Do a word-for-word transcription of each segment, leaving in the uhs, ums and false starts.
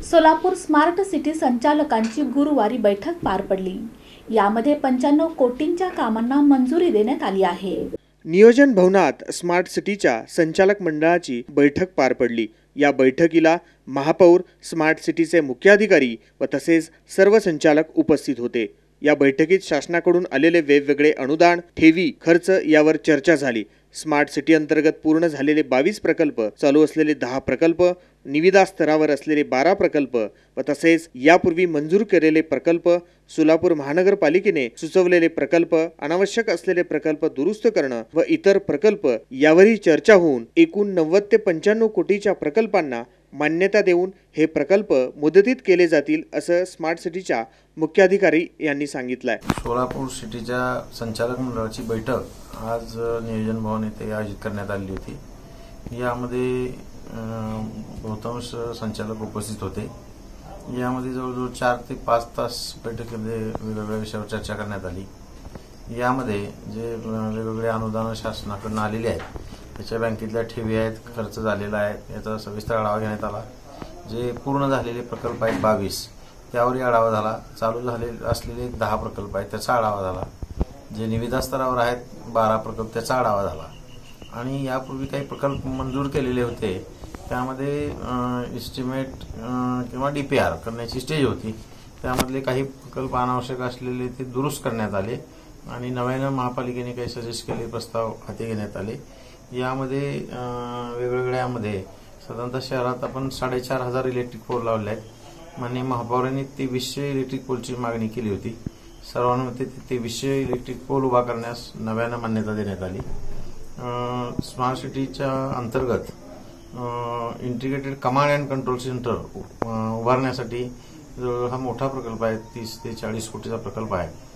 Solapur smart city संचालकांची गुरुवारी बैठक पार पडली। यामध्ये पंच्याण्णव कोटींच्या कामांना मंजुरी देण्यात आली आहे। नियोजन भवनात स्मार्ट सिटीच्या संचालक मंडळाची बैठक पार पडली। या बैठकीला महापौर, स्मार्ट सिटीचे मुख्याधिकारी व तसेच सर्व संचालक उपस्थित होते। या बैठकीत शासनाकडून आलेले वेगवेगळे अनुदान, ठेवी, खर्च यावर चर्चा झाली। स्मार्ट सिटी अंतर्गत पूर्ण झालेले बावीस प्रकल्प, चालू असलेले दहा प्रकल्प, निविदा स्तरावर असलेले बारा प्रकल्प व तसेच यापूर्वी मंजूर केलेले प्रकल्प, सोलापूर महानगरपालिकेने सुचवलेले प्रकल्प, अनावश्यक असलेले प्रकल्प दुरुस्त करणं व इतर प्रकल्प यावरही चर्चा होऊन एकूण नव्वद ते पंच्याण्णव कोटीच्या प्रकल्पांना मान्यता देऊन हे प्रकल्प मुदतीत केले जातील असं स्मार्ट सिटीच्या मुख्याधिकारी यांनी सांगितलं आहे। सोलापूर सिटीच्या संचालक मंडळाची बैठक आज नियोजन भवन येथे आयोजित करण्यात आली होती। यामध्ये बहुतांश संचालक उपस्थित होते। यामध्ये जवळजवळ चार ते पाच तास बैठकीमध्ये वेगवेगळ्या विषयावर चर्चा करण्यात आली। यामध्ये जे वेगवेगळे अनुदान शासनाकडून आलेले आहेत, त्याच्या बँकेतल्या ठेवी आहेत, खर्च झालेला आहे, याचा सविस्तर आढावा घेण्यात आला। जे पूर्ण झालेले प्रकल्प आहेत बावीस, त्यावरही आढावा झाला। चालू झाले असलेले दहा प्रकल्प आहेत, त्याचा आढावा झाला। जे निविदा स्तरावर आहेत बारा प्रकल्प, त्याचा आढावा झाला। आणि यापूर्वी काही प्रकल्प मंजूर केलेले होते, त्यामध्ये एस्टिमेट किंवा डी पी आर करण्याची स्टेज होती। त्यामधले काही प्रकल्प अनावश्यक असलेले ते दुरुस्त करण्यात आले आणि नव्यानं महापालिकेने काही सजेस्ट केले, प्रस्ताव हाती घेण्यात आले। यामध्ये वेगवेगळ्यामध्ये साधारणतः शहरात आपण साडेचार हजार इलेक्ट्रिक पोल लावले आहेत। माननीय महापौरांनी तेवीसशे इलेक्ट्रिक पोलची मागणी केली होती। सर्वांमध्ये तेवीसशे इलेक्ट्रिक पोल उभा करण्यास नव्यानं मान्यता देण्यात आली। स्मार्ट सिटीच्या अंतर्गत integrated command and control centre उभारण्यासाठी हा मोठा प्रकल्प आहे, तीस ते चाळीस कोटीचा प्रकल्प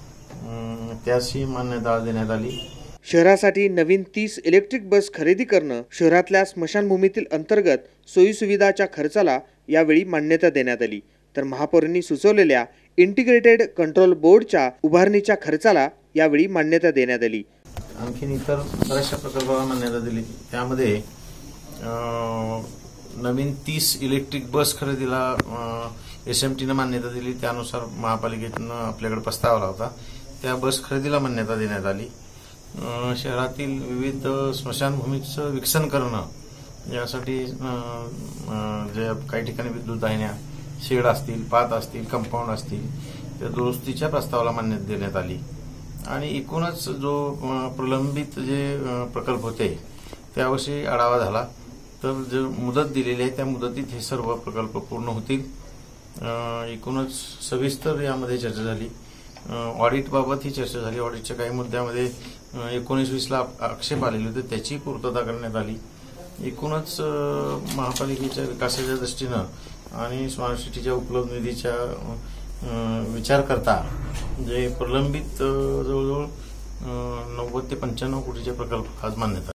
आहे, त्यासही मान्यता देण्यात आली। शहरासाठी नवीन तीस इलेक्ट्रिक बस खरेदी करणं, शहरातल्या स्मशानभूमीतील अंतर्गत सोयीसुविधाच्या खर्चाला यावेळी मान्यता देण्यात आली। तर महापौरांनी सुचवलेल्या इंटिग्रेटेड कंट्रोल बोर्डच्या उभारणीच्या खर्चाला यावेळी मान्यता देण्यात आली। आणखीन इतर बऱ्याचशा प्रकल्पाला मान्यता दिली। त्यामध्ये नवीन तीस इलेक्ट्रिक बस खरेदीला एस एम टीनं मान्यता दिली। त्यानुसार महापालिकेनं आपल्याकडे प्रस्ताव आला होता, त्या बस खरेदीला मान्यता देण्यात आली। शहरातील विविध स्मशानभूमीचं विकसन करणं, यासाठी जे काही ठिकाणी विद्युत वाहिन्या, शेड असतील, पात असतील, कंपाऊंड असतील, त्या दुरुस्तीच्या प्रस्तावाला मान्यता देण्यात आली। आणि एकूणच जो प्रलंबित जे प्रकल्प होते त्याविषयी आढावा झाला। तर जे मुदत दिलेली आहे त्या मुदतीत हे सर्व प्रकल्प पूर्ण होतील। एकूणच सविस्तर यामध्ये चर्चा झाली। ऑडिट बाबत ही चर्चा झाली। ऑडिटच्या काही मुद्द्यामध्ये एकोणीस वीसला आक्षेप आलेले होते, त्याची पूर्तता करण्यात आली। एकूणच महापालिकेच्या विकासाच्या दृष्टीनं आणि स्मार्ट सिटीच्या उपलब्ध निधीच्या विचार करता जे प्रलंबित जवळजवळ नव्वद ते पंच्याण्णव कोटीचे प्रकल्प आज मान्यता